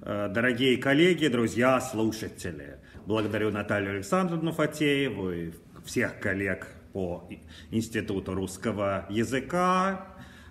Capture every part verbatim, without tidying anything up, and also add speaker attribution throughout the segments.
Speaker 1: Дорогие коллеги, друзья, слушатели, благодарю Наталью Александровну Фатееву и всех коллег по Институту русского языка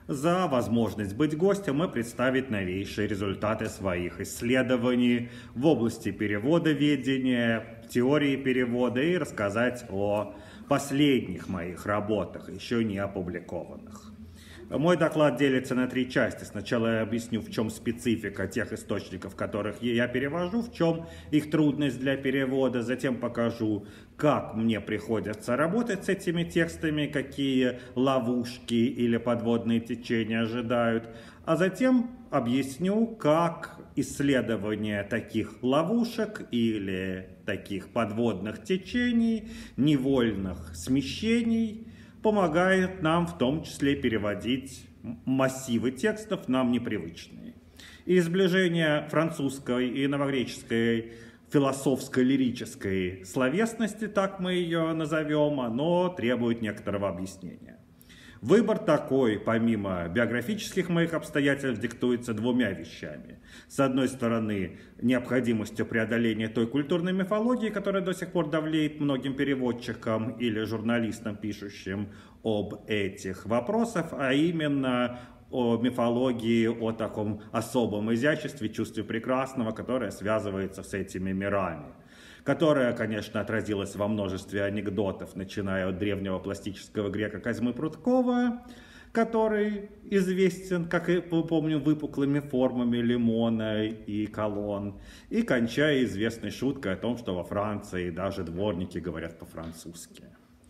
Speaker 1: за возможность быть гостем и представить новейшие результаты своих исследований в области переводоведения, теории перевода и рассказать о последних моих работах, еще не опубликованных. Мой доклад делится на три части. Сначала я объясню, в чем специфика тех источников, которых я перевожу, в чем их трудность для перевода. Затем покажу, как мне приходится работать с этими текстами, какие ловушки или подводные течения ожидают. А затем объясню, как исследование таких ловушек или таких подводных течений, невольных смещений, помогает нам в том числе переводить массивы текстов, нам непривычные. И сближение французской и новогреческой философской лирической словесности, так мы ее назовем, оно требует некоторого объяснения. Выбор такой, помимо биографических моих обстоятельств, диктуется двумя вещами. С одной стороны, необходимостью преодоления той культурной мифологии, которая до сих пор давлеет многим переводчикам или журналистам, пишущим об этих вопросах, а именно о мифологии, о таком особом изяществе, чувстве прекрасного, которое связывается с этими мирами. Которая, конечно, отразилась во множестве анекдотов, начиная от древнего пластического грека Козьмы Прудкова, который известен, как и помню, выпуклыми формами лимона и колонн, и кончая известной шуткой о том, что во Франции даже дворники говорят по-французски.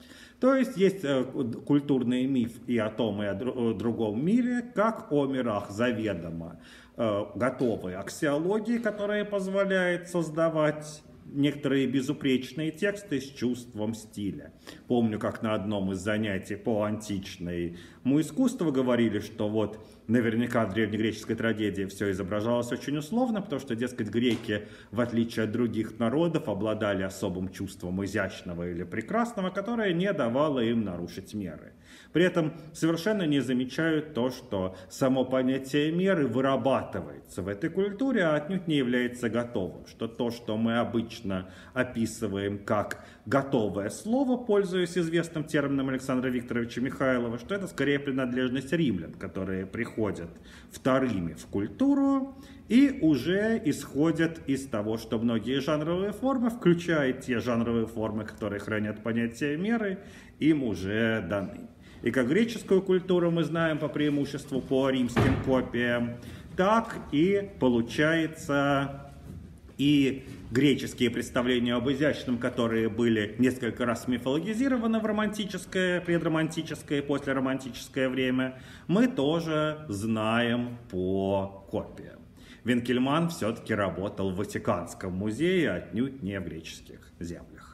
Speaker 1: То есть есть культурный миф и о том, и о другом мире, как о мирах заведомо готовой аксиологии, которая позволяет создавать некоторые безупречные тексты с чувством стиля. Помню, как на одном из занятий по античному искусству говорили, что вот наверняка в древнегреческой трагедии все изображалось очень условно, потому что, дескать, греки, в отличие от других народов, обладали особым чувством изящного или прекрасного, которое не давало им нарушить меры. При этом совершенно не замечают то, что само понятие меры вырабатывается в этой культуре, а отнюдь не является готовым. Что то, что мы обычно описываем как готовое слово, пользуясь известным термином Александра Викторовича Михайлова, что это скорее принадлежность римлян, которые приходят вторыми в культуру и уже исходят из того, что многие жанровые формы, включая те жанровые формы, которые хранят понятие меры, им уже даны. И как греческую культуру мы знаем по преимуществу по римским копиям, так и получается и греческие представления об изящном, которые были несколько раз мифологизированы в романтическое, предромантическое и послеромантическое время, мы тоже знаем по копиям. Винкельман все-таки работал в Ватиканском музее, отнюдь не в греческих землях.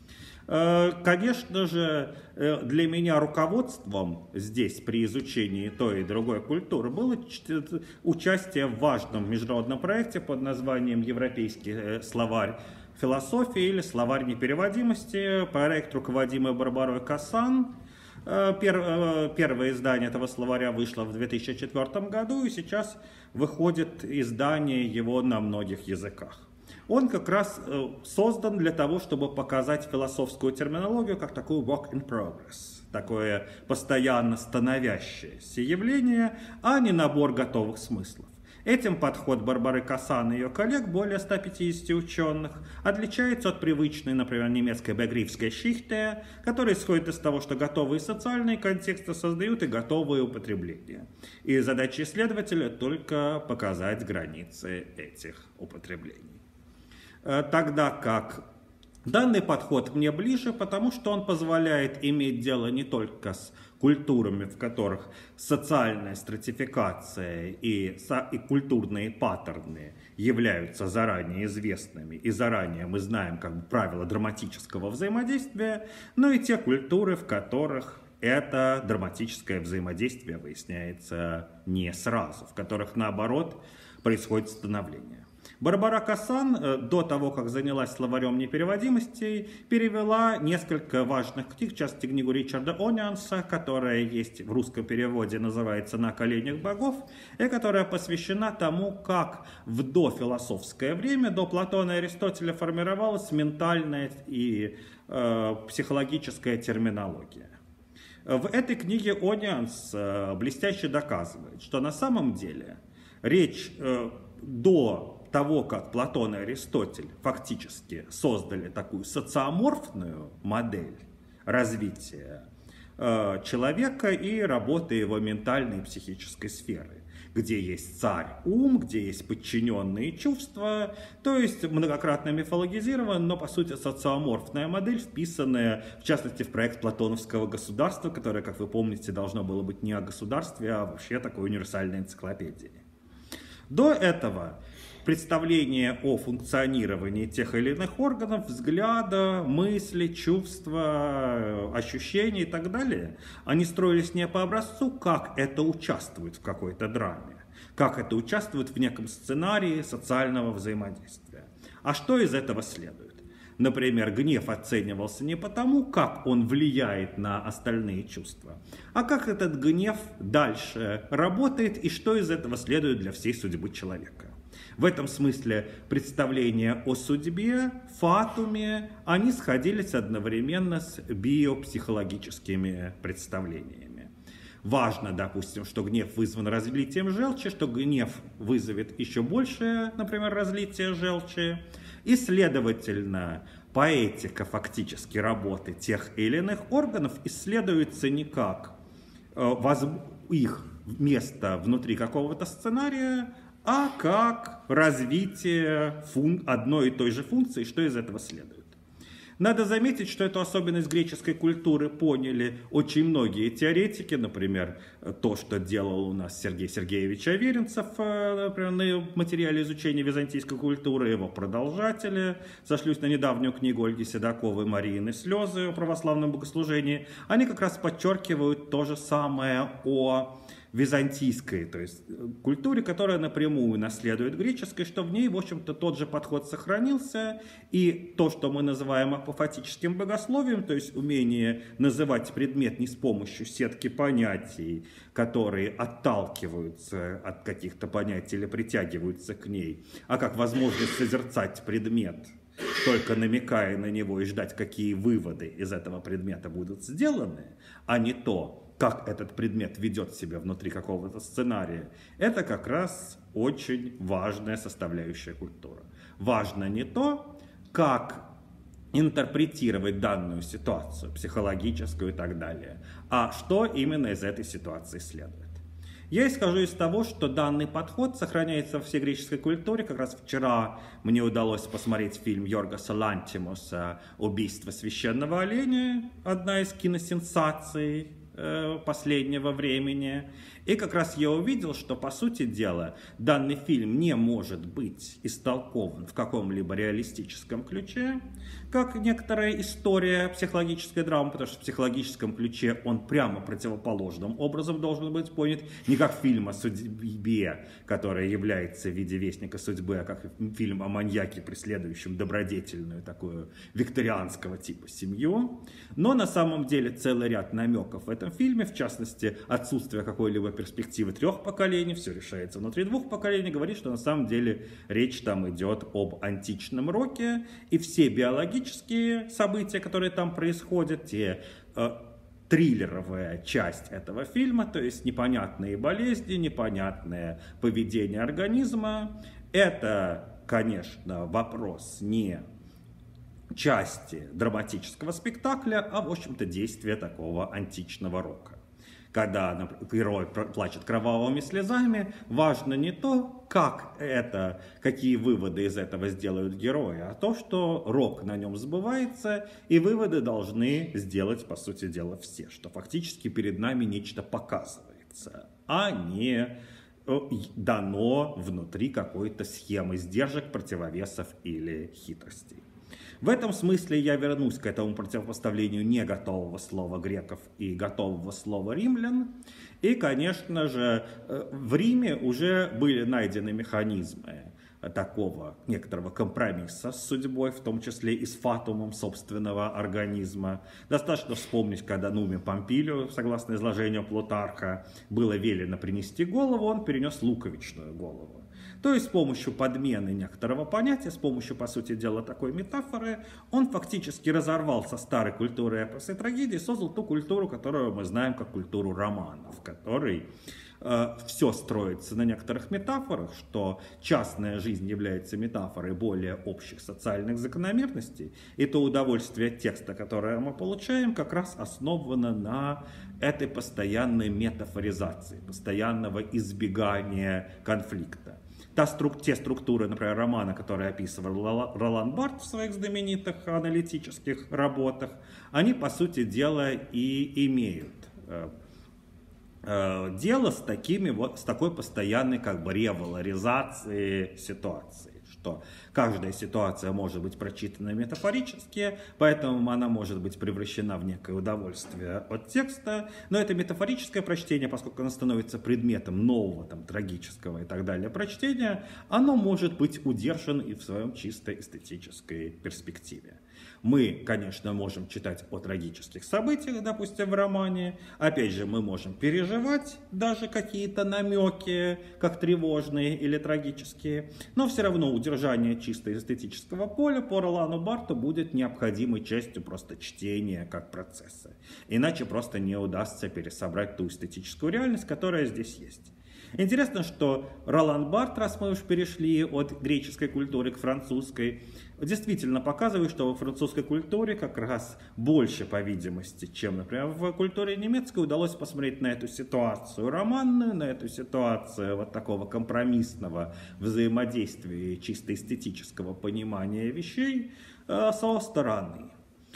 Speaker 1: Конечно же, для меня руководством здесь при изучении той и другой культуры было участие в важном международном проекте под названием «Европейский словарь философии» или «Словарь непереводимости», проект, руководимый Барбарой Касан. Первое издание этого словаря вышло в две тысячи четвёртом году, и сейчас выходит издание его на многих языках. Он как раз создан для того, чтобы показать философскую терминологию как такую work in progress, такое постоянно становящееся явление, а не набор готовых смыслов. Этим подход Барбары Касан и ее коллег, более ста пятидесяти ученых, отличается от привычной, например, немецкой begriffskai Geschichte, которая исходит из того, что готовые социальные контексты создают и готовые употребления. И задача исследователя только показать границы этих употреблений. Тогда как данный подход мне ближе, потому что он позволяет иметь дело не только с культурами, в которых социальная стратификация и, и культурные паттерны являются заранее известными, и заранее мы знаем как бы правила драматического взаимодействия, но и те культуры, в которых это драматическое взаимодействие выясняется не сразу, в которых, наоборот, происходит становление. Барбара Касан до того, как занялась словарем непереводимостей, перевела несколько важных книг, в частности книгу Ричарда Онианса, которая есть в русском переводе, называется «На коленях богов», и которая посвящена тому, как в дофилософское время, до Платона и Аристотеля, формировалась ментальная и э, психологическая терминология. В этой книге Онианс э, блестяще доказывает, что на самом деле речь э, до того, как Платон и Аристотель фактически создали такую социоморфную модель развития э, человека и работы его ментальной и психической сферы, где есть царь ум, где есть подчиненные чувства, то есть многократно мифологизирована, но по сути социоморфная модель, вписанная в частности в проект платоновского государства, которое, как вы помните, должно было быть не о государстве, а вообще такой универсальной энциклопедией. До этого представление о функционировании тех или иных органов, взгляда, мысли, чувства, ощущений и так далее, они строились не по образцу, как это участвует в какой-то драме, как это участвует в неком сценарии социального взаимодействия. А что из этого следует? Например, гнев оценивался не потому, как он влияет на остальные чувства, а как этот гнев дальше работает и что из этого следует для всей судьбы человека. В этом смысле представления о судьбе, фатуме, они сходились одновременно с биопсихологическими представлениями. Важно, допустим, что гнев вызван разлитием желчи, что гнев вызовет еще большее, например, разлитие желчи. И, следовательно, поэтика фактически работы тех или иных органов исследуется не как их место внутри какого-то сценария, а как развитие фун... одной и той же функции, что из этого следует. Надо заметить, что эту особенность греческой культуры поняли очень многие теоретики, например, то, что делал у нас Сергей Сергеевич Аверинцев, например, на материале изучения византийской культуры, его продолжатели, сошлюсь на недавнюю книгу Ольги Седоковой «Марины слезы» о православном богослужении, они как раз подчеркивают то же самое о византийской, то есть культуре, которая напрямую наследует греческой, что в ней, в общем-то, тот же подход сохранился, и то, что мы называем апофатическим богословием, то есть умение называть предмет не с помощью сетки понятий, которые отталкиваются от каких-то понятий или притягиваются к ней, а как возможность созерцать предмет, только намекая на него и ждать, какие выводы из этого предмета будут сделаны, а не то, как этот предмет ведет себя внутри какого-то сценария, это как раз очень важная составляющая культуры. Важно не то, как интерпретировать данную ситуацию, психологическую и так далее, а что именно из этой ситуации следует. Я исхожу из того, что данный подход сохраняется во всей греческой культуре. Как раз вчера мне удалось посмотреть фильм Йоргоса Лантимоса «Убийство священного оленя», одна из киносенсаций последнего времени. И как раз я увидел, что, по сути дела, данный фильм не может быть истолкован в каком-либо реалистическом ключе, как некоторая история психологической драмы, потому что в психологическом ключе он прямо противоположным образом должен быть понят, не как фильм о судьбе, который является в виде вестника судьбы, а как фильм о маньяке, преследующем добродетельную, такую викторианского типа семью. Но на самом деле целый ряд намеков в этом фильме, в частности, отсутствие какой-либо перспективы трех поколений, все решается внутри двух поколений, говорит, что на самом деле речь там идет об античном роке, и все биологические события, которые там происходят, те э, триллеровая часть этого фильма, то есть непонятные болезни, непонятное поведение организма, это, конечно, вопрос не части драматического спектакля, а, в общем-то, действия такого античного рока. Когда герой плачет кровавыми слезами, важно не то, как это, какие выводы из этого сделают герои, а то, что рок на нем сбывается, и выводы должны сделать, по сути дела, все, что фактически перед нами нечто показывается, а не дано внутри какой-то схемы сдержек, противовесов или хитростей. В этом смысле я вернусь к этому противопоставлению не готового слова греков и готового слова римлян. И, конечно же, в Риме уже были найдены механизмы такого некоторого компромисса с судьбой, в том числе и с фатумом собственного организма. Достаточно вспомнить, когда Нуме Помпилию, согласно изложению Плутарха, было велено принести голову, он перенес луковичную голову. То есть с помощью подмены некоторого понятия, с помощью, по сути дела, такой метафоры, он фактически разорвал со старой культуры эпоса и трагедии и создал ту культуру, которую мы знаем как культуру романа, в которой э, все строится на некоторых метафорах, что частная жизнь является метафорой более общих социальных закономерностей, и то удовольствие от текста, которое мы получаем, как раз основано на этой постоянной метафоризации, постоянного избегания конфликта. Та струк, те структуры, например, романа, которые описывал Ролан Барт в своих знаменитых аналитических работах, они, по сути дела, и имеют э, э, дело с, такими, вот, с такой постоянной как бы револаризацией ситуации, что каждая ситуация может быть прочитана метафорически, поэтому она может быть превращена в некое удовольствие от текста, но это метафорическое прочтение, поскольку оно становится предметом нового, там, трагического и так далее прочтения, оно может быть удержано и в своем чисто эстетической перспективе. Мы, конечно, можем читать о трагических событиях, допустим, в романе. Опять же, мы можем переживать даже какие-то намеки, как тревожные или трагические. Но все равно удержание чисто эстетического поля по Ролану Барту будет необходимой частью просто чтения как процесса. Иначе просто не удастся пересобрать ту эстетическую реальность, которая здесь есть. Интересно, что Ролан Барт, раз мы уж перешли от греческой культуры к французской, действительно показывает, что во французской культуре как раз больше, по видимости, чем, например, в культуре немецкой, удалось посмотреть на эту ситуацию романную, на эту ситуацию вот такого компромиссного взаимодействия, чисто эстетического понимания вещей э, со стороны.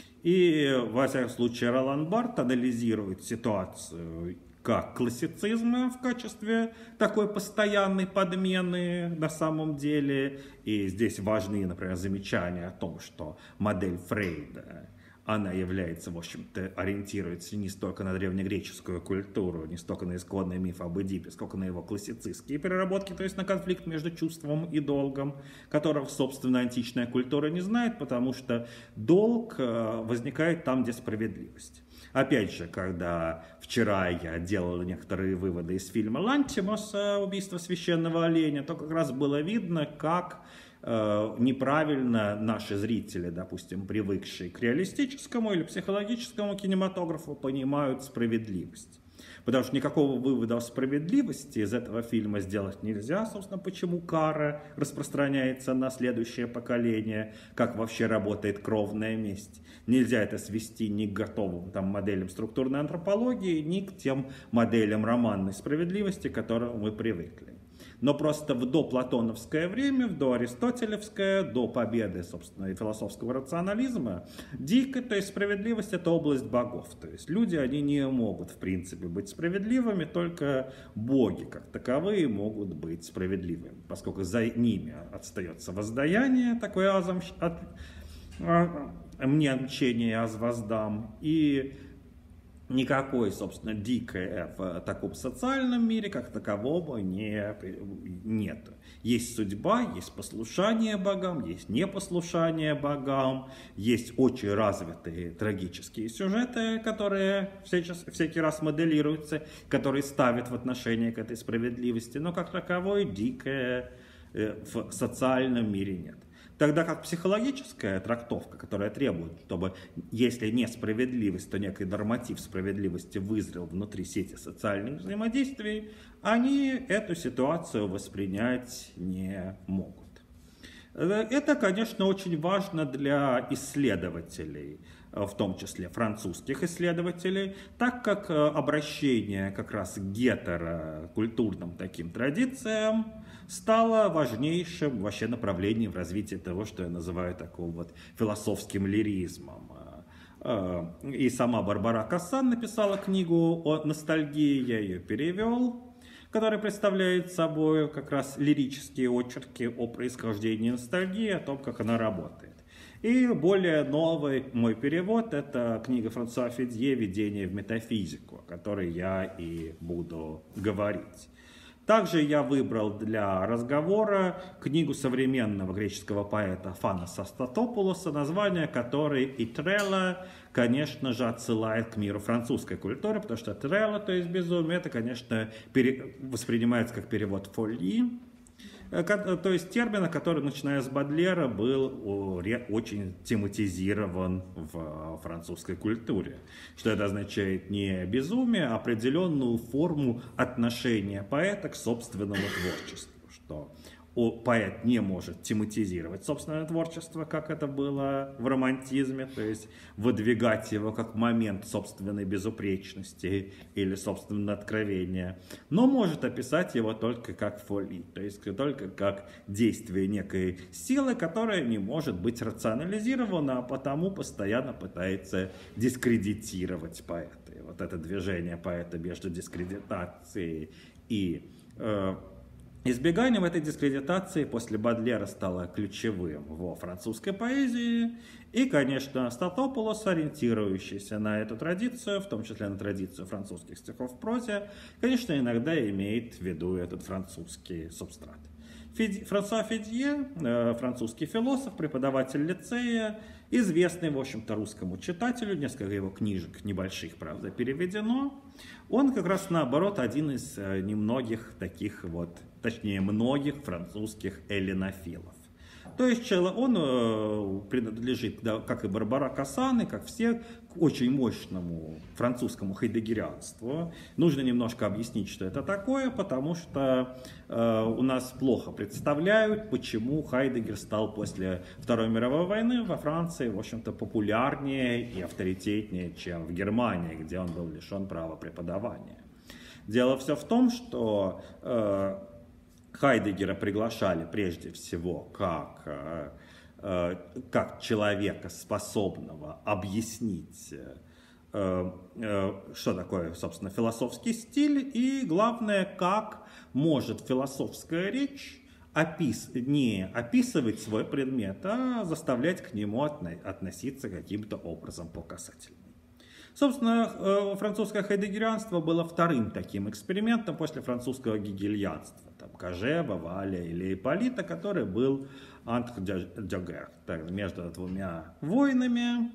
Speaker 1: И, во всяком случае, Ролан Барт анализирует ситуацию как классицизм в качестве такой постоянной подмены на самом деле. И здесь важны, например, замечания о том, что модель Фрейда, она является, в общем-то, ориентируется не столько на древнегреческую культуру, не столько на исходный миф об Эдипе, сколько на его классицистские переработки, то есть на конфликт между чувством и долгом, которого, собственно, античная культура не знает, потому что долг возникает там, где справедливость. Опять же, когда вчера я делал некоторые выводы из фильма «Лантимос. Убийство священного оленя», то как раз было видно, как э, неправильно наши зрители, допустим, привыкшие к реалистическому или психологическому кинематографу, понимают справедливость. Потому что никакого вывода о справедливости из этого фильма сделать нельзя, собственно, почему кара распространяется на следующее поколение, как вообще работает кровная месть. Нельзя это свести ни к готовым там, моделям структурной антропологии, ни к тем моделям романной справедливости, к которым мы привыкли. Но просто в доплатоновское время, в доаристотелевское, до победы, собственно, философского рационализма, дикая, то есть справедливость — это область богов. То есть люди, они не могут, в принципе, быть справедливыми, только боги, как таковые, могут быть справедливыми, поскольку за ними остается воздаяние, такое азом, от, а, мне мчение аз воздам, и никакой, собственно, дикой в таком социальном мире, как такового, не, нет. Есть судьба, есть послушание богам, есть непослушание богам, есть очень развитые трагические сюжеты, которые всякий раз моделируются, которые ставят в отношении к этой справедливости, но как таковой дикое в социальном мире нет. Тогда как психологическая трактовка, которая требует, чтобы, если несправедливость, то некий норматив справедливости вызрел внутри сети социальных взаимодействий, они эту ситуацию воспринять не могут. Это, конечно, очень важно для исследователей, в том числе французских исследователей, так как обращение как раз к гетерокультурным таким традициям стало важнейшим вообще направлением в развитии того, что я называю таким вот философским лиризмом. И сама Барбара Кассан написала книгу о ностальгии, я ее перевел, которая представляет собой как раз лирические очерки о происхождении ностальгии, о том, как она работает. И более новый мой перевод — это книга Франсуа Фидье «Введение в метафизику», о которой я и буду говорить. Также я выбрал для разговора книгу современного греческого поэта Фанаса Статопулоса, название которой «И трелла», конечно же, отсылает к миру французской культуры, потому что трелла, то есть безумие, это, конечно, пере... воспринимается как перевод «фоли», то есть термин, который, начиная с Бодлера, был очень тематизирован в французской культуре. Что это означает не безумие, а определенную форму отношения поэта к собственному творчеству. Что поэт не может тематизировать собственное творчество, как это было в романтизме, то есть выдвигать его как момент собственной безупречности или собственного откровения, но может описать его только как фоли, то есть только как действие некой силы, которая не может быть рационализирована, а потому постоянно пытается дискредитировать поэта. И вот это движение поэта между дискредитацией и э, избеганием этой дискредитации после Бодлера стало ключевым во французской поэзии. И, конечно, Статопулос, ориентирующийся на эту традицию, в том числе на традицию французских стихов в прозе, конечно, иногда имеет в виду этот французский субстрат. Феди... Франсуа Фидье, э, французский философ, преподаватель лицея, известный, в общем-то, русскому читателю, несколько его книжек, небольших, правда, переведено. Он как раз, наоборот, один из э, немногих таких вот, точнее, многих французских эллинофилов. То есть он э, принадлежит, да, как и Барбара Кассаны, как все, к очень мощному французскому хайдеггерианству. Нужно немножко объяснить, что это такое, потому что э, у нас плохо представляют, почему Хайдеггер стал после Второй мировой войны во Франции, в общем-то, популярнее и авторитетнее, чем в Германии, где он был лишен права преподавания. Дело все в том, что э, Хайдеггера приглашали прежде всего как, э, как человека, способного объяснить, э, э, что такое, собственно, философский стиль, и, главное, как может философская речь опис, не описывать свой предмет, а заставлять к нему отно, относиться каким-то образом по касательной. Собственно, французское хайдеггерианство было вторым таким экспериментом после французского гегельянства. Там Кожева, Валя или Ипполита, который был entre deux guerres, между двумя войнами,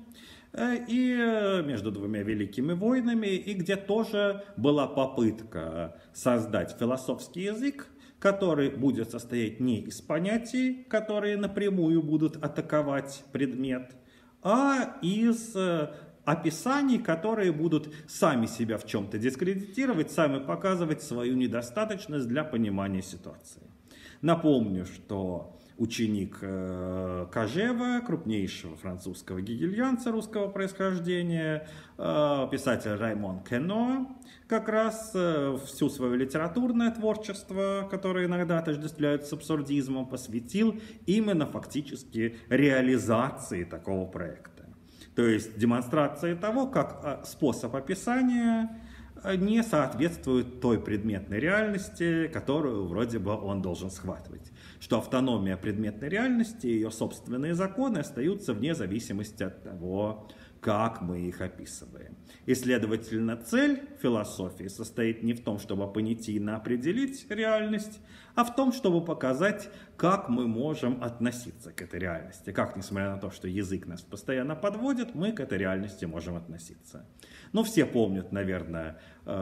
Speaker 1: и между двумя великими войнами, и где тоже была попытка создать философский язык, который будет состоять не из понятий, которые напрямую будут атаковать предмет, а из описаний, которые будут сами себя в чем-то дискредитировать, сами показывать свою недостаточность для понимания ситуации. Напомню, что ученик Кожева, крупнейшего французского гегельянца русского происхождения, писатель Раймон Кено, как раз всю свое литературное творчество, которое иногда отождествляют с абсурдизмом, посвятил именно фактически реализации такого проекта. То есть демонстрации того, как способ описания не соответствует той предметной реальности, которую вроде бы он должен схватывать. Что автономия предметной реальности и ее собственные законы остаются вне зависимости от того, как мы их описываем. И, следовательно, цель философии состоит не в том, чтобы понятийно определить реальность, а в том, чтобы показать, как мы можем относиться к этой реальности. Как, несмотря на то, что язык нас постоянно подводит, мы к этой реальности можем относиться. Ну, все помнят, наверное,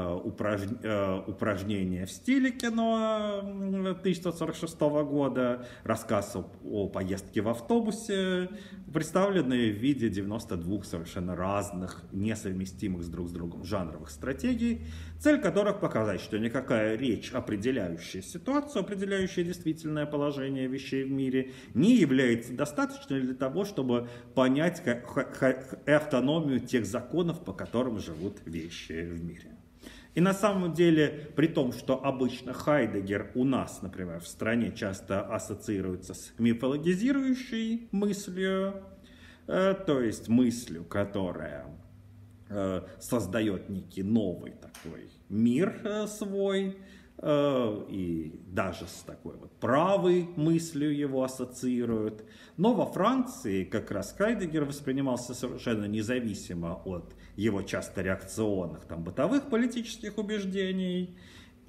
Speaker 1: упражнение в стиле кино тысяча девятьсот сорок шестого года, рассказ о, о поездке в автобусе, представленные в виде девяноста двух совершенно разных, несовместимых с друг с другом жанровых стратегий, цель которых показать, что никакая речь, определяющая ситуацию, определяющая действительное положение вещей в мире, не является достаточной для того, чтобы понять автономию тех законов, по которым живут вещи в мире. И на самом деле, при том, что обычно Хайдеггер у нас, например, в стране часто ассоциируется с мифологизирующей мыслью, э, то есть мыслью, которая э, создает некий новый такой мир э, свой, э, и даже с такой вот правой мыслью его ассоциируют. Но во Франции как раз Хайдеггер воспринимался совершенно независимо от его часто реакционных, там, бытовых политических убеждений.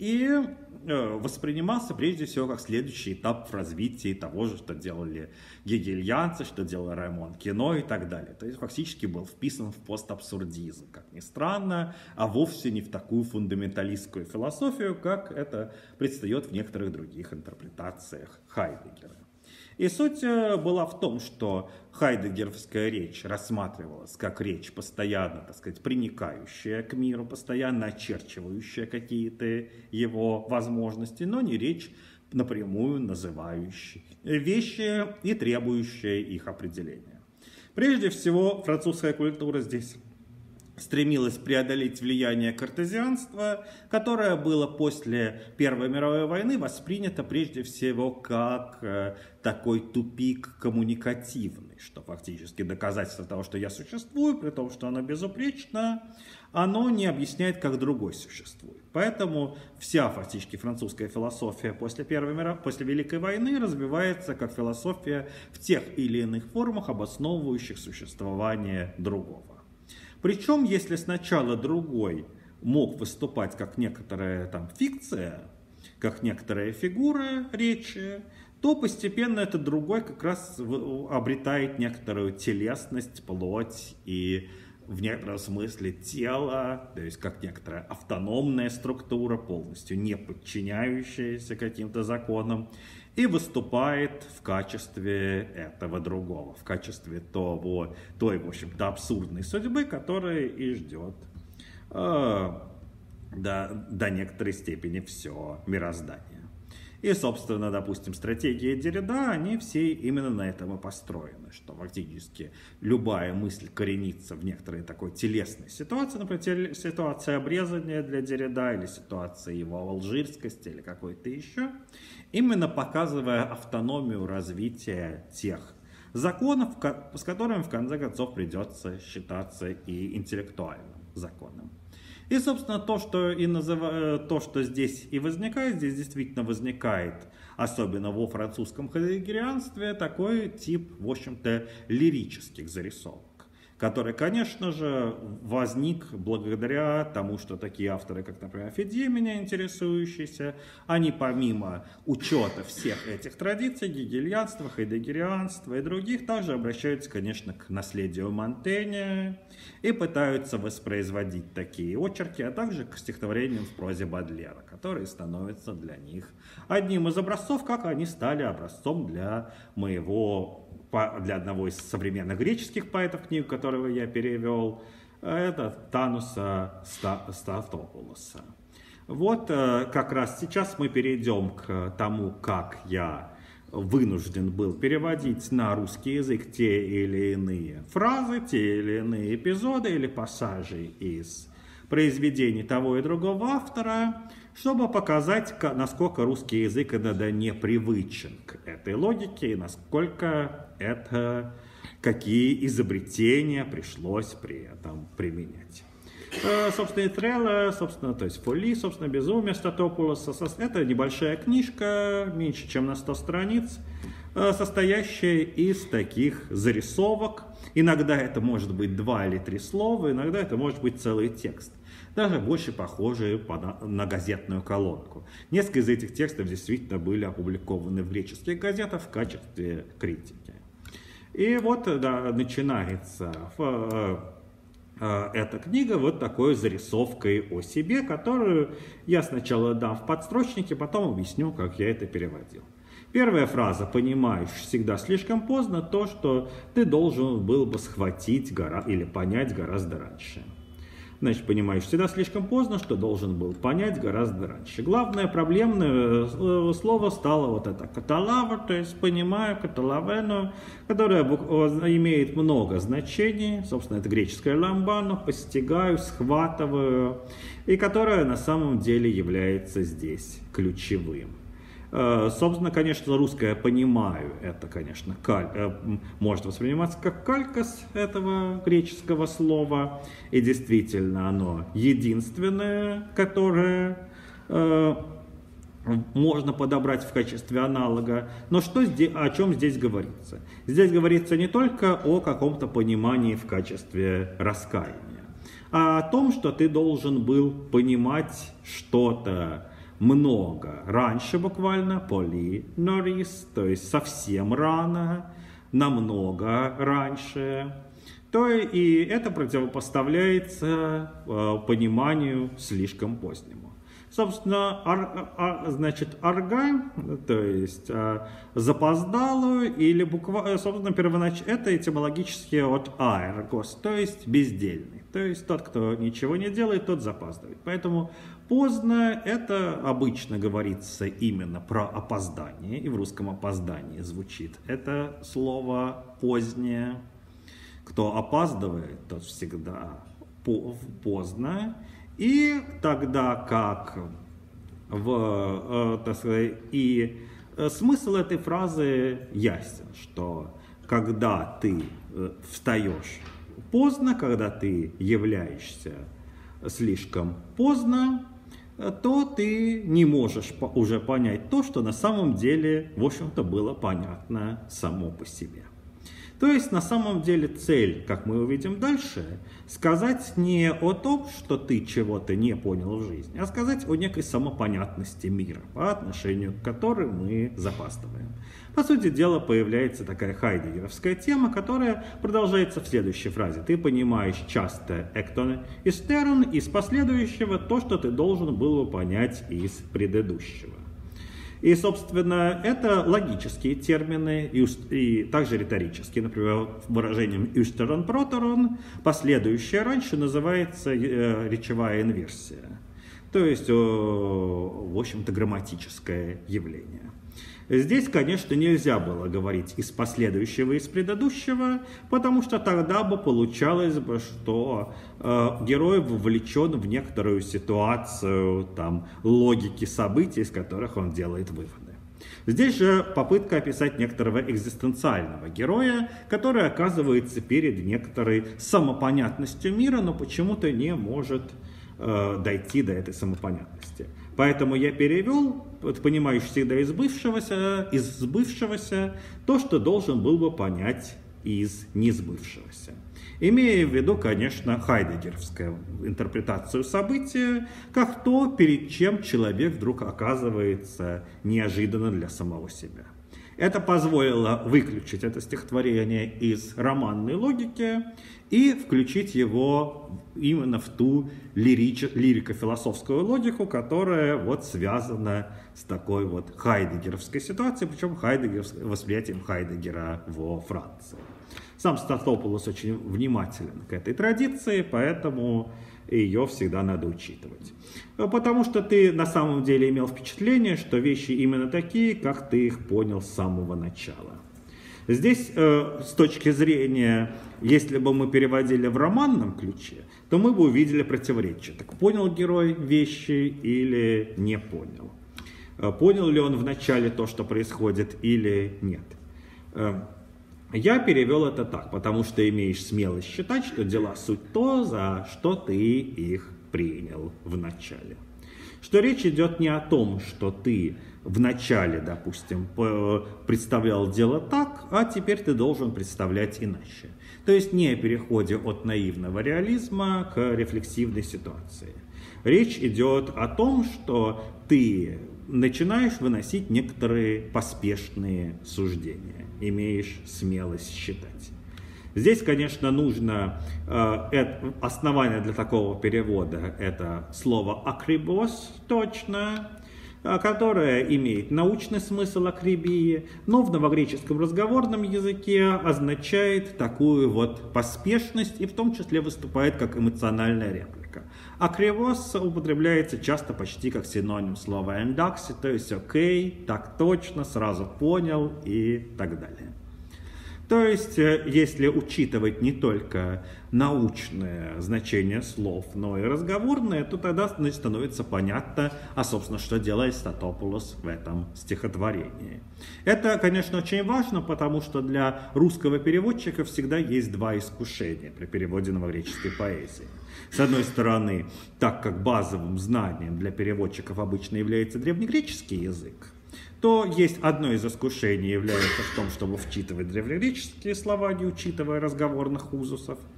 Speaker 1: и воспринимался прежде всего как следующий этап в развитии того же, что делали гегельянцы, что делал Раймон Кино и так далее. То есть фактически был вписан в постабсурдизм, как ни странно, а вовсе не в такую фундаменталистскую философию, как это предстает в некоторых других интерпретациях Хайдеггера. И суть была в том, что хайдеггеровская речь рассматривалась как речь постоянно, так сказать, приникающая к миру, постоянно очерчивающая какие-то его возможности, но не речь напрямую называющая вещи и требующая их определения. Прежде всего, французская культура здесь стремилась преодолеть влияние картезианства, которое было после Первой мировой войны воспринято прежде всего как э, такой тупик коммуникативный, что фактически доказательство того, что я существую, при том, что оно безупречно, оно не объясняет, как другой существует. Поэтому вся фактически французская философия после, Первой мировой, после Великой войны развивается как философия в тех или иных формах, обосновывающих существование другого. Причем, если сначала другой мог выступать как некоторая там фикция, как некоторая фигура речи, то постепенно этот другой как раз обретает некоторую телесность, плоть и в некотором смысле тело, то есть как некоторая автономная структура, полностью не подчиняющаяся каким-то законам, и выступает в качестве этого другого, в качестве того, той, в общем-то, абсурдной судьбы, которая и ждет э, до, до некоторой степени все мироздание. И, собственно, допустим, стратегии Деррида, они все именно на этом и построены, что фактически любая мысль коренится в некоторой такой телесной ситуации, например, ситуация обрезания для Деррида или ситуация его алжирскости или какой-то еще, именно показывая автономию развития тех законов, с которыми в конце концов придется считаться и интеллектуальным законом. И, собственно, то, что, и назыв... то, что здесь и возникает, здесь действительно возникает, особенно во французском хайдеггерианстве, такой тип, в общем-то, лирических зарисовок, который, конечно же, возник благодаря тому, что такие авторы, как, например, Фидье, меня интересующиеся, они помимо учета всех этих традиций, гегельянства, хайдеггерианства и других, также обращаются, конечно, к наследию Монтэня и пытаются воспроизводить такие очерки, а также к стихотворениям в прозе Бодлера, которые становятся для них одним из образцов, как они стали образцом для моего для одного из современных греческих поэтов, книгу которого я перевел, это Тануса Ставтопулоса. Вот как раз сейчас мы перейдем к тому, как я вынужден был переводить на русский язык те или иные фразы, те или иные эпизоды или пассажи из произведений того и другого автора, чтобы показать, насколько русский язык иногда непривычен к этой логике и насколько это, какие изобретения пришлось при этом применять. Собственно, и Трелла, собственно, то есть Фоли, собственно, безумие Ставтопулоса. Это небольшая книжка, меньше чем на сто страниц, состоящая из таких зарисовок. Иногда это может быть два или три слова, иногда это может быть целый текст, даже больше похожие на газетную колонку. Несколько из этих текстов действительно были опубликованы в греческих газетах в качестве критики. И вот да, начинается в, э, эта книга вот такой зарисовкой о себе, которую я сначала дам в подстрочнике, потом объясню, как я это переводил. Первая фраза «понимаешь всегда слишком поздно» — то, что ты должен был бы схватить гора... или понять гораздо раньше. Значит, понимаешь всегда слишком поздно, что должен был понять гораздо раньше. Главное проблемное слово стало вот это «каталавр», то есть «понимаю», «каталавену», которое имеет много значений, собственно, это греческое «ламбану», «постигаю», «схватываю», и которое на самом деле является здесь ключевым. Собственно, конечно, русское «понимаю» это, конечно, каль... может восприниматься как калькас этого греческого слова. И действительно, оно единственное, которое э, можно подобрать в качестве аналога. Но что здесь, о чем здесь говорится? Здесь говорится не только о каком-то понимании в качестве раскаяния, а о том, что ты должен был понимать что-то много, раньше буквально, поли норис, то есть совсем рано, намного раньше. То и это противопоставляется э, пониманию слишком позднему. Собственно, ар, а, значит, арга, то есть а, запоздалую, или буквально, собственно, первоначально, это этимологически от аэргос, то есть бездельный. То есть тот, кто ничего не делает, тот запаздывает. Поэтому поздно, это обычно говорится именно про опоздание, и в русском опоздании звучит это слово позднее. Кто опаздывает, тот всегда поздно. И тогда как в, так сказать, и смысл этой фразы ясен, что когда ты встаешь поздно, когда ты являешься слишком поздно, то ты не можешь уже понять то, что на самом деле, в общем-то, было понятно само по себе. То есть, на самом деле, цель, как мы увидим дальше, сказать не о том, что ты чего-то не понял в жизни, а сказать о некой самопонятности мира, по отношению к которой мы запаздываем. По сути дела, появляется такая хайдегеровская тема, которая продолжается в следующей фразе. Ты понимаешь часто эктон истерон из последующего то, что ты должен был бы понять из предыдущего. И, собственно, это логические термины и, и также риторические. Например, выражением «юстерон проторон» последующее раньше называется э, речевая инверсия. То есть, э, в общем-то, грамматическое явление. Здесь, конечно, нельзя было говорить из последующего и из предыдущего, потому что тогда бы получалось бы, что э, герой вовлечен в некоторую ситуацию там, логики событий, из которых он делает выводы. Здесь же попытка описать некоторого экзистенциального героя, который оказывается перед некоторой самопонятностью мира, но почему-то не может э, дойти до этой самопонятности. Поэтому я перевел, понимаешь, всегда из сбывшегося, из сбывшегося то, что должен был бы понять из несбывшегося. Имея в виду, конечно, хайдегеровскую интерпретацию события, как то, перед чем человек вдруг оказывается неожиданно для самого себя. Это позволило выключить это стихотворение из романной логики и включить его именно в ту лирико-философскую логику, которая вот связана с такой вот хайдегеровской ситуацией, причем хайдегеровским восприятием Хайдегера во Франции. Сам Стратополос очень внимателен к этой традиции, поэтому ее всегда надо учитывать. Потому что ты на самом деле имел впечатление, что вещи именно такие, как ты их понял с самого начала. Здесь, э, с точки зрения, если бы мы переводили в романном ключе, то мы бы увидели противоречие. Так понял герой вещи или не понял? Понял ли он вначале то, что происходит, или нет? Э, Я перевел это так, потому что имеешь смелость считать, что дела суть то, за что ты их принял в начале. Что речь идет не о том, что ты в начале, допустим, представлял дело так, а теперь ты должен представлять иначе. То есть не о переходе от наивного реализма к рефлексивной ситуации. Речь идет о том, что ты начинаешь выносить некоторые поспешные суждения, имеешь смелость считать. Здесь, конечно, нужно, э, основание для такого перевода, это слово «акрибос», точно, э, которое имеет научный смысл акрибии, но в новогреческом разговорном языке означает такую вот поспешность и в том числе выступает как эмоциональная реплика. Акривос употребляется часто почти как синоним слова «эндакси», то есть «окей», «так точно», «сразу понял» и так далее. То есть, если учитывать не только научное значение слов, но и разговорное, то тогда становится понятно, а собственно, что делает Стратополос в этом стихотворении. Это, конечно, очень важно, потому что для русского переводчика всегда есть два искушения при переводе новогреческой поэзии. С одной стороны, так как базовым знанием для переводчиков обычно является древнегреческий язык, то есть одно из искушений является в том, чтобы вчитывать древнегреческие слова, не учитывая разговорных узусов.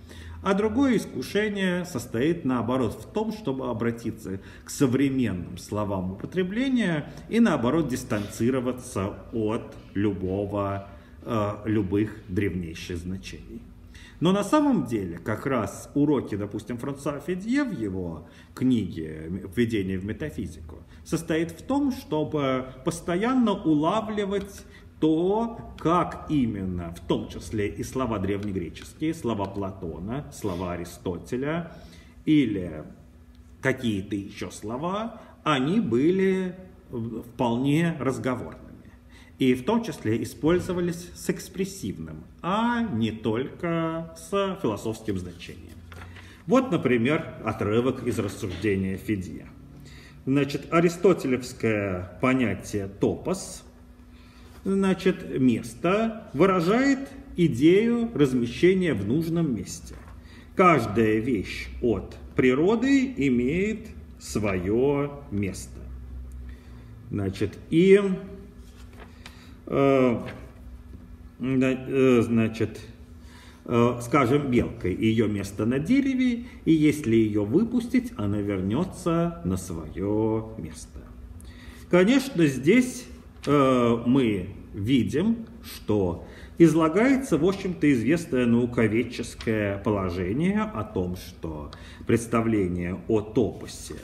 Speaker 1: А другое искушение состоит, наоборот, в том, чтобы обратиться к современным словам употребления и, наоборот, дистанцироваться от любого, э, любых древнейших значений. Но на самом деле, как раз уроки, допустим, Франсуа Фидье в его книге «Введение в метафизику» состоит в том, чтобы постоянно улавливать то, как именно, в том числе и слова древнегреческие, слова Платона, слова Аристотеля или какие-то еще слова, они были вполне разговорными. И в том числе использовались с экспрессивным, а не только с философским значением. Вот, например, отрывок из рассуждения Фидье. Значит, аристотелевское понятие «топос», значит, место, выражает идею размещения в нужном месте. Каждая вещь от природы имеет свое место. Значит, и, э, э, значит, э, скажем, белка, ее место на дереве, и если ее выпустить, она вернется на свое место. Конечно, здесь мы видим, что излагается, в общем-то, известное науковедческое положение о том, что представление о топосе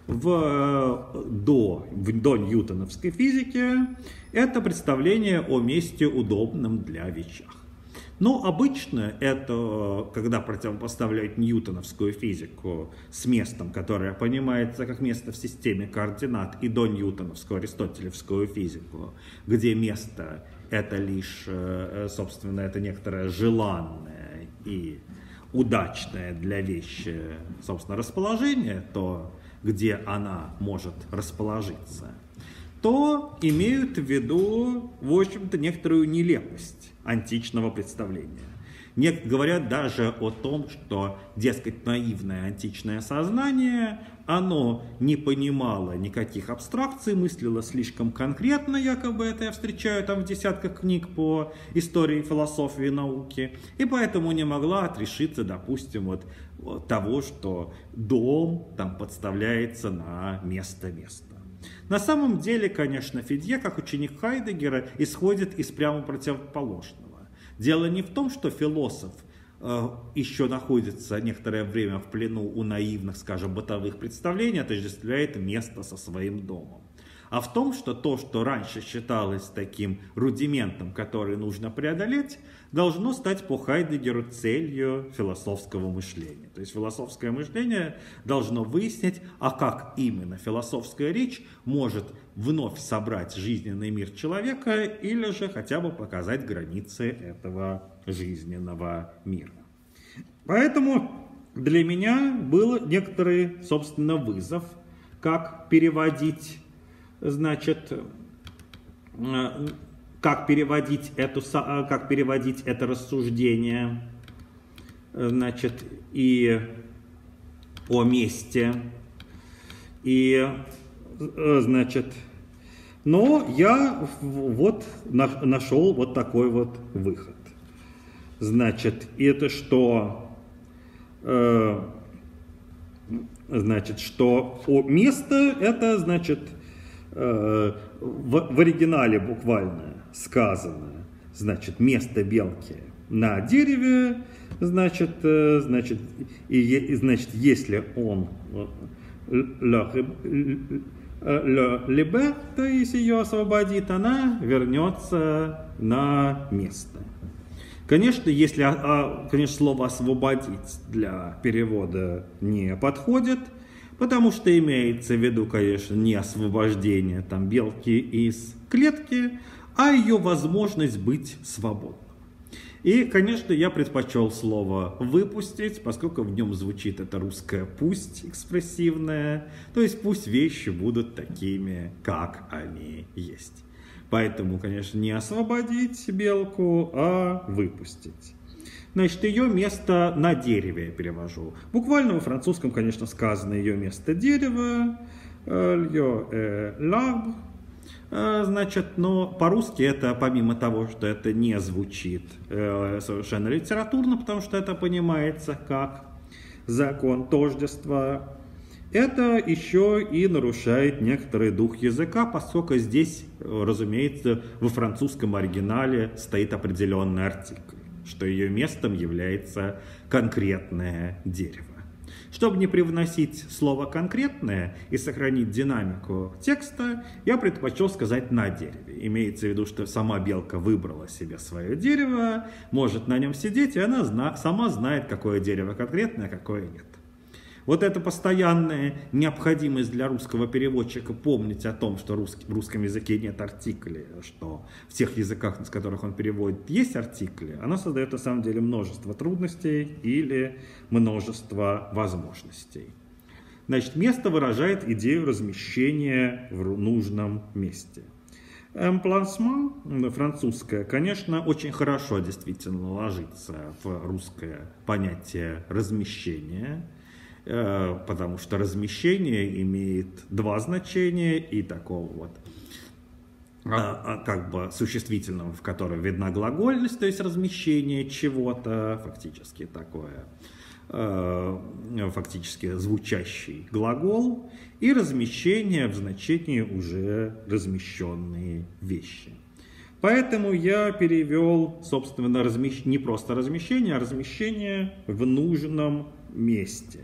Speaker 1: в, до, в до ньютоновской физике – это представление о месте, удобном для вещах. Но обычно это, когда противопоставляют ньютоновскую физику с местом, которое понимается как место в системе координат, и до ньютоновскую аристотелевскую физику, где место это лишь, собственно, это некоторое желанное и удачное для вещи, собственно, расположение, то, где она может расположиться, то имеют в виду, в общем-то, некоторую нелепость античного представления. Не говорят даже о том, что, дескать, наивное античное сознание, оно не понимало никаких абстракций, мыслило слишком конкретно, якобы это я встречаю там в десятках книг по истории, философии и науке, и поэтому не могла отрешиться, допустим, от, от того, что дом там подставляется на место-место. На самом деле, конечно, Фидье, как ученик Хайдеггера, исходит из прямо противоположного. Дело не в том, что философ э, еще находится некоторое время в плену у наивных, скажем, бытовых представлений, отождествляет место со своим домом. А в том, что то, что раньше считалось таким рудиментом, который нужно преодолеть, должно стать по Хайдеггеру целью философского мышления. То есть философское мышление должно выяснить, а как именно философская речь может вновь собрать жизненный мир человека или же хотя бы показать границы этого жизненного мира. Поэтому для меня был некоторый, собственно, вызов, как переводить, значит, как переводить, эту, как переводить это рассуждение, значит, и о месте, и, значит, но я вот нашел вот такой вот выход. Значит, это что, значит, что о место это, значит, в, в оригинале буквально сказано, значит, место белки на дереве, значит, значит, и, и значит, если он либе, то есть ее освободит, она вернется на место. Конечно, если, конечно, слово «освободить» для перевода не подходит, потому что имеется в виду, конечно, не освобождение там белки из клетки, а ее возможность быть свободной. И, конечно, я предпочел слово «выпустить», поскольку в нем звучит это русское «пусть» экспрессивное, то есть пусть вещи будут такими, как они есть. Поэтому, конечно, не освободить белку, а выпустить. Значит, ее место на дереве я перевожу. Буквально во французском, конечно, сказано ее место дерево, lieu est l'arbre. Значит, но по-русски это, помимо того, что это не звучит совершенно литературно, потому что это понимается как закон тождества, это еще и нарушает некоторый дух языка, поскольку здесь, разумеется, во французском оригинале стоит определенный артикль, что ее местом является конкретное дерево. Чтобы не привносить слово «конкретное» и сохранить динамику текста, я предпочел сказать «на дереве». Имеется в виду, что сама белка выбрала себе свое дерево, может на нем сидеть, и она зна- сама знает, какое дерево конкретное, а какое нет. Вот эта постоянная необходимость для русского переводчика помнить о том, что русский, в русском языке нет артиклей, что в тех языках, с которых он переводит, есть артикли, она создает на самом деле множество трудностей или множество возможностей. Значит, место выражает идею размещения в нужном месте. Эмпласмент, французское, конечно, очень хорошо действительно ложится в русское понятие размещения, потому что размещение имеет два значения и такого вот как бы существительного, в котором видна глагольность, то есть размещение чего-то, фактически такое, фактически звучащий глагол, и размещение в значении уже размещенные вещи. Поэтому я перевел, собственно, размещ... не просто размещение, а размещение в нужном месте.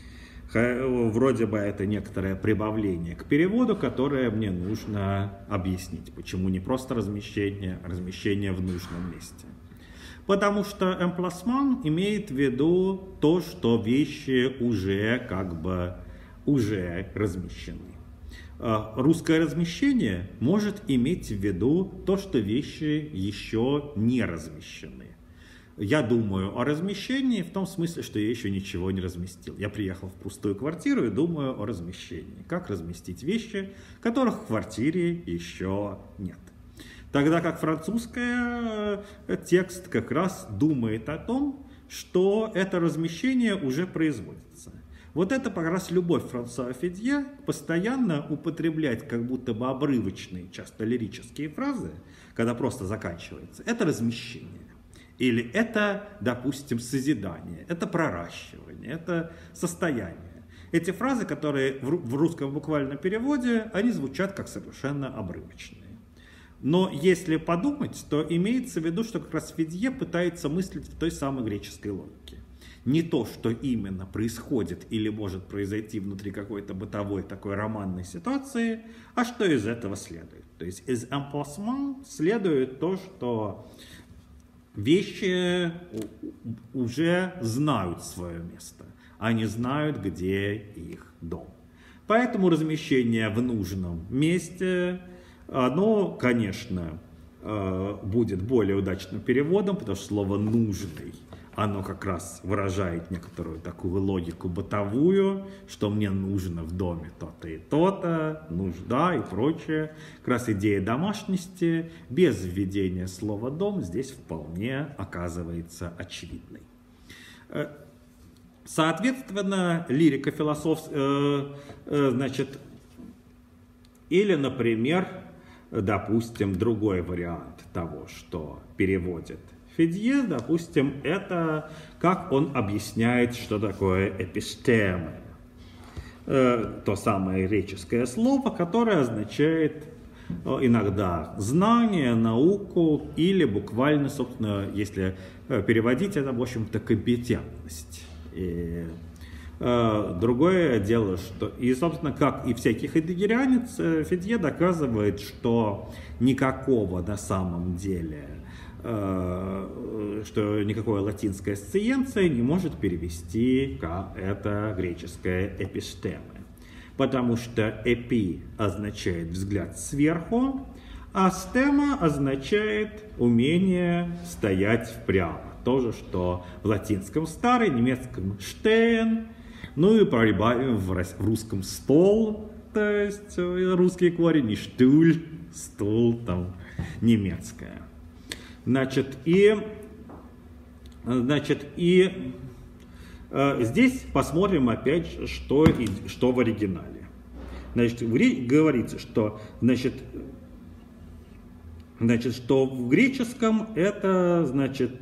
Speaker 1: Вроде бы это некоторое прибавление к переводу, которое мне нужно объяснить. Почему не просто размещение, а размещение в нужном месте. Потому что эмпласмент имеет в виду то, что вещи уже как бы уже размещены. Русское размещение может иметь в виду то, что вещи еще не размещены. Я думаю о размещении в том смысле, что я еще ничего не разместил. Я приехал в пустую квартиру и думаю о размещении. Как разместить вещи, которых в квартире еще нет. Тогда как французский текст как раз думает о том, что это размещение уже производится. Вот это как раз любовь Франсуа Фидье постоянно употреблять как будто бы обрывочные, часто лирические фразы, когда просто заканчивается. Это размещение. Или это, допустим, созидание, это проращивание, это состояние. Эти фразы, которые в русском буквальном переводе, они звучат как совершенно обрывочные. Но если подумать, то имеется в виду, что как раз Фидье пытается мыслить в той самой греческой логике. Не то, что именно происходит или может произойти внутри какой-то бытовой такой романной ситуации, а что из этого следует. То есть из эмпласмент следует то, что вещи уже знают свое место, они знают, где их дом. Поэтому размещение в нужном месте, оно, конечно, будет более удачным переводом, потому что слово «нужный», оно как раз выражает некоторую такую логику бытовую, что мне нужно в доме то-то и то-то, нужда и прочее. Как раз идея домашности без введения слова «дом» здесь вполне оказывается очевидной. Соответственно, лирика философская, значит, или, например, допустим, другой вариант того, что переводит Фидье, допустим, это как он объясняет, что такое эпистемы. Э, то самое греческое слово, которое означает э, иногда знание, науку или буквально, собственно, если э, переводить, это, в общем-то, компетентность. И, э, другое дело, что, и, собственно, как и всякий хайдеггерианец, э, Фидье доказывает, что никакого на самом деле что никакое латинское сциенция не может перевести как это греческое эпистемы. Потому что эпи означает взгляд сверху, а стема означает умение стоять прямо. То же, что в латинском старый, немецком штейн, ну и прибавим в русском стол, то есть русский корень, и штуль, стул, там немецкое. Значит, и, значит, и э, здесь посмотрим опять, что, и, что в оригинале. Значит, говорится, что, значит, значит, что в греческом это, значит,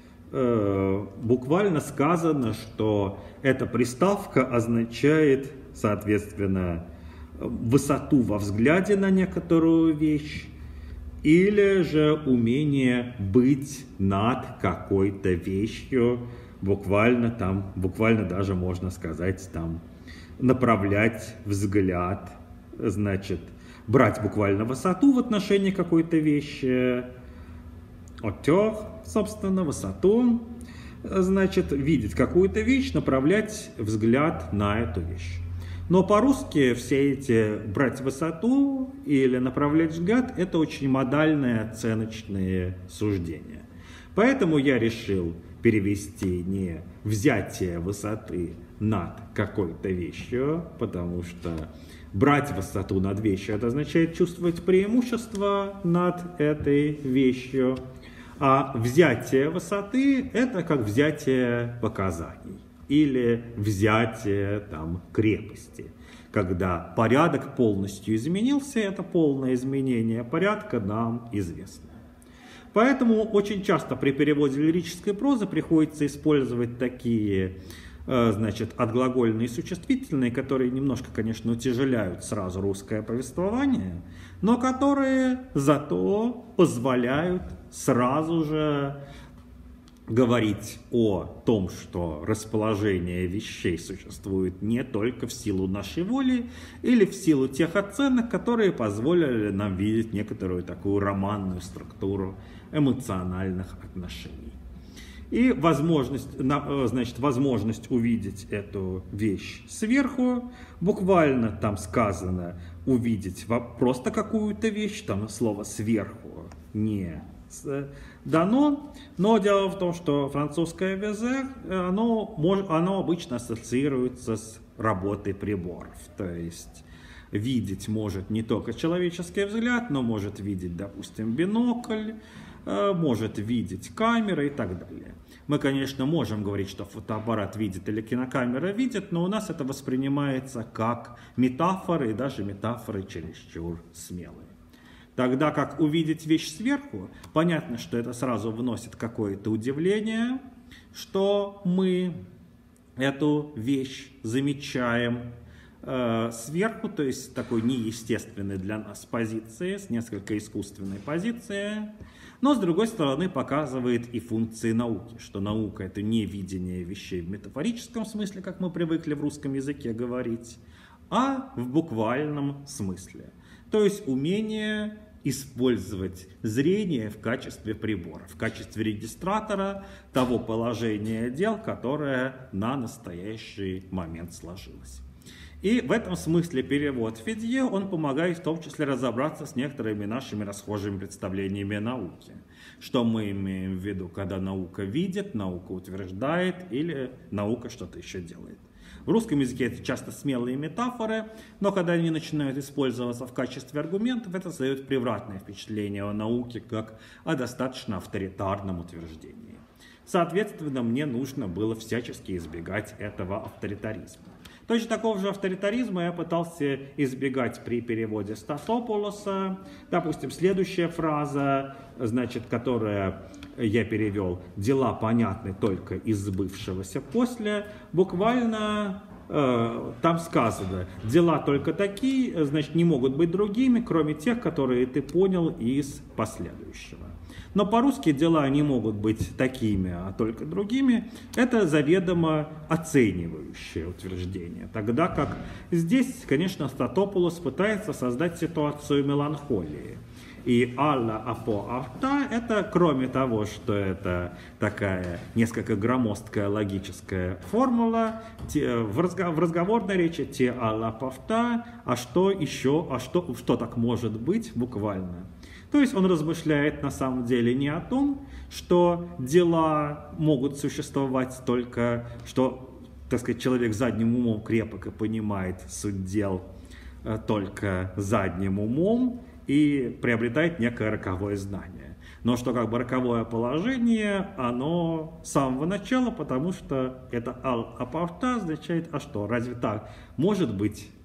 Speaker 1: э, буквально сказано, что эта приставка означает, соответственно, высоту во взгляде на некоторую вещь, или же умение быть над какой-то вещью, буквально там, буквально даже можно сказать, там, направлять взгляд, значит, брать буквально высоту в отношении какой-то вещи, отер, собственно, высоту, значит, видеть какую-то вещь, направлять взгляд на эту вещь. Но по-русски все эти брать высоту или направлять взгляд – это очень модальные оценочные суждения. Поэтому я решил перевести не взятие высоты над какой-то вещью, потому что брать высоту над вещью – это означает чувствовать преимущество над этой вещью, а взятие высоты – это как взятие показаний или взятие там, крепости. Когда порядок полностью изменился, это полное изменение порядка нам известно. Поэтому очень часто при переводе лирической прозы приходится использовать такие, значит, отглагольные существительные, которые немножко, конечно, утяжеляют сразу русское повествование, но которые зато позволяют сразу же говорить о том, что расположение вещей существует не только в силу нашей воли или в силу тех оценок, которые позволили нам видеть некоторую такую романную структуру эмоциональных отношений. И возможность, значит, возможность увидеть эту вещь сверху, буквально там сказано увидеть просто какую-то вещь, там слово «сверху» не дано, но дело в том, что французское визер, оно, оно обычно ассоциируется с работой приборов, то есть видеть может не только человеческий взгляд, но может видеть, допустим, бинокль, может видеть камера и так далее. Мы, конечно, можем говорить, что фотоаппарат видит или кинокамера видит, но у нас это воспринимается как метафоры, и даже метафоры чересчур смелые. Тогда как увидеть вещь сверху, понятно, что это сразу вносит какое-то удивление, что мы эту вещь замечаем э, сверху, то есть с такой неестественной для нас позиции, с несколько искусственной позицией. Но, с другой стороны, показывает и функции науки, что наука – это не видение вещей в метафорическом смысле, как мы привыкли в русском языке говорить, а в буквальном смысле. То есть умение использовать зрение в качестве прибора, в качестве регистратора того положения дел, которое на настоящий момент сложилось. И в этом смысле перевод Федье, он помогает в том числе разобраться с некоторыми нашими расхожими представлениями о науке. Что мы имеем в виду, когда наука видит, наука утверждает или наука что-то еще делает. В русском языке это часто смелые метафоры, но когда они начинают использоваться в качестве аргументов, это создает превратное впечатление о науке как о достаточно авторитарном утверждении. Соответственно, мне нужно было всячески избегать этого авторитаризма. Точно такого же авторитаризма я пытался избегать при переводе Статополоса. Допустим, следующая фраза, значит, которая я перевел «дела понятны только из сбывшегося после», буквально э, там сказано «дела только такие, значит, не могут быть другими, кроме тех, которые ты понял из последующего». Но по-русски дела не могут быть такими, а только другими. Это заведомо оценивающее утверждение. Тогда как здесь, конечно, Статополос пытается создать ситуацию меланхолии. И «alla apo arta» — это, кроме того, что это такая несколько громоздкая логическая формула, те, в, разго, в разговорной речи «те alla pafta», а что еще, а что, что так может быть буквально. То есть он размышляет на самом деле не о том, что дела могут существовать только, что, так сказать, человек задним умом крепок и понимает суть дел только задним умом и приобретает некое роковое знание. Но что как бы роковое положение, оно с самого начала, потому что это «ал апарта» означает «а что?». Разве так может быть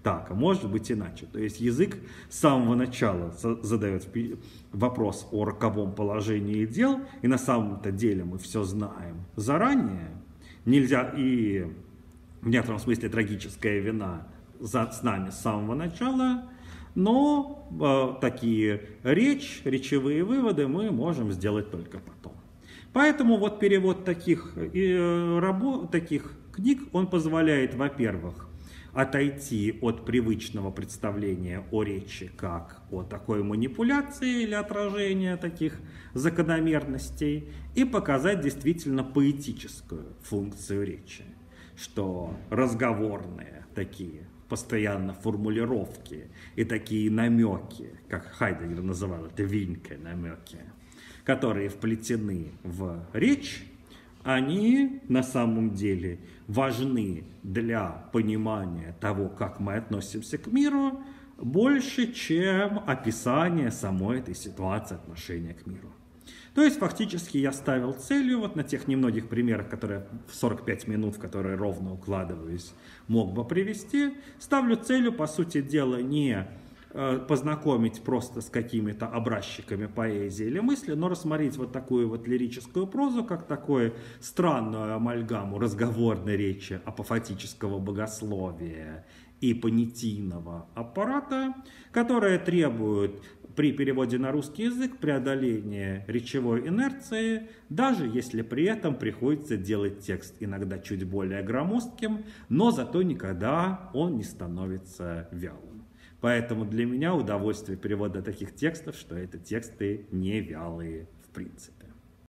Speaker 1: так, а может быть иначе. То есть язык с самого начала задает вопрос о роковом положении дел, и на самом-то деле мы все знаем заранее. Нельзя, и в некотором смысле трагическая вина за, с нами с самого начала, но э, такие речь, речевые выводы мы можем сделать только потом. Поэтому вот перевод таких, э, работ, таких книг, он позволяет, во-первых, отойти от привычного представления о речи как о такой манипуляции или отражении таких закономерностей и показать действительно поэтическую функцию речи, что разговорные такие постоянно формулировки и такие намеки, как Хайдеггер называл это винки, намеки, которые вплетены в речь, они на самом деле важны для понимания того, как мы относимся к миру, больше, чем описание самой этой ситуации отношения к миру. То есть фактически я ставил целью, вот на тех немногих примерах, которые в сорок пять минут, в которые ровно укладываюсь, мог бы привести, ставлю целью, по сути дела, не познакомить просто с какими-то образчиками поэзии или мысли, но рассмотреть вот такую вот лирическую прозу, как такую странную амальгаму разговорной речи, апофатического богословия и понятийного аппарата, которая требует при переводе на русский язык преодоления речевой инерции, даже если при этом приходится делать текст иногда чуть более громоздким, но зато никогда он не становится вялым. Поэтому для меня удовольствие перевода таких текстов, что это тексты не вялые в принципе.